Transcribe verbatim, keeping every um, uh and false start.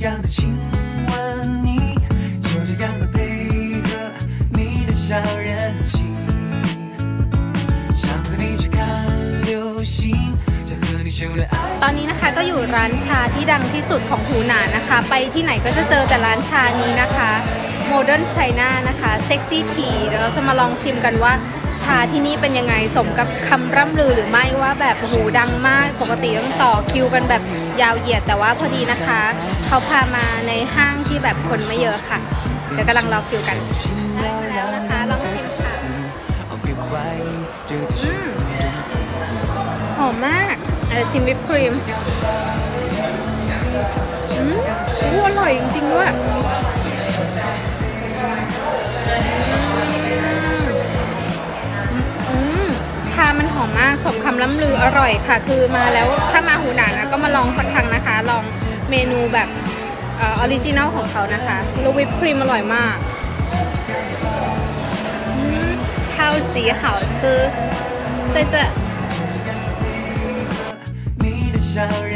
样的亲吻你，就这样的配合你的小任性，想和你去看流星，想和你修炼爱。 ตอนนี้นะคะก็อยู่ร้านชาที่ดังที่สุดของหูหนานนะคะไปที่ไหนก็จะเจอแต่ร้านชานี้นะคะ Modern China นะคะ Sexy Tea เดี๋ยวเราจะมาลองชิมกันว่าชาที่นี่เป็นยังไงสมกับคำร่ำลือหรือไม่ว่าแบบหูดังมากปกติต้องต่อคิวกันแบบยาวเหยียดแต่ว่าพอดีนะคะเขาพามาในห้างที่แบบคนไม่เยอะค่ะเดี๋ยวกำลังรอคิวกันได้แล้วนะคะลองชิมค่ะอืมหอมมากเดี๋ยวชิมวิปครีมอืมอร่อยจริงๆด้วยชามันหอมมากสมคำล่ำลืออร่อยค่ะคือมาแล้วถ้ามาหูหนานนะก็มาลองสักครั้งนะคะลองเมนูแบบออริจินัลของเขานะคะแล้ววิปครีมอร่อยมาก超级好吃在这